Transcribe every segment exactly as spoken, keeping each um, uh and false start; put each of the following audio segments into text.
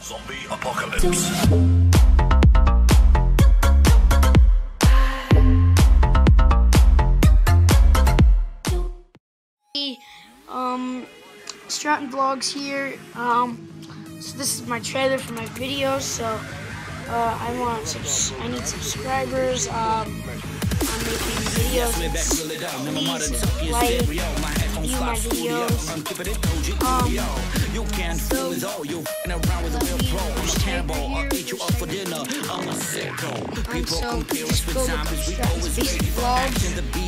Zombie apocalypse. Um, Stratton Vlogs here. Um, so this is my trailer for my video. So uh, I want subs I need subscribers. Um, I'm making videos. Please like, view my videos. Um, so I'm so just go look up Stratton's basic vlogs.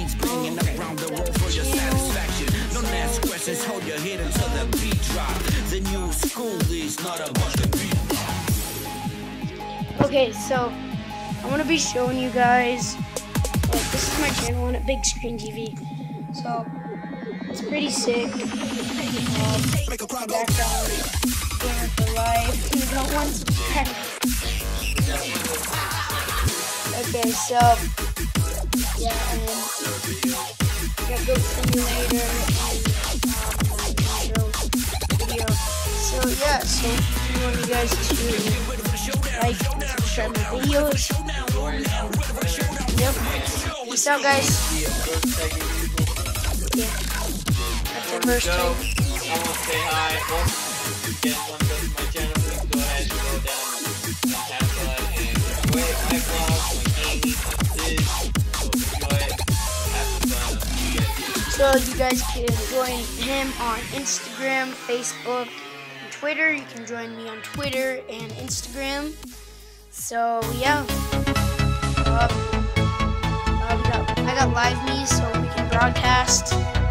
Hold your head until the beat drop. The new school is not a bunch of beat. Okay, so I'm gonna be showing you guys. Like, this is my channel on a big screen T V. So it's pretty sick. Um, background, gamer for life. You don't want to. Okay, so yeah, and got Goat Simulator. So yeah, so if you want you guys to like, subscribe my videos. Yep. Peace out, guys. Yeah. That's the first time. I want to say hi. Well, again, want to go to my channel, please go ahead and go down and tap that and enjoy my vlogs, my gaming, this. So enjoy it. Have some fun. So you guys can join him on Instagram, Facebook, Twitter. You can join me on Twitter and Instagram. So yeah, uh, uh, we got, I got Live Me, so we can broadcast.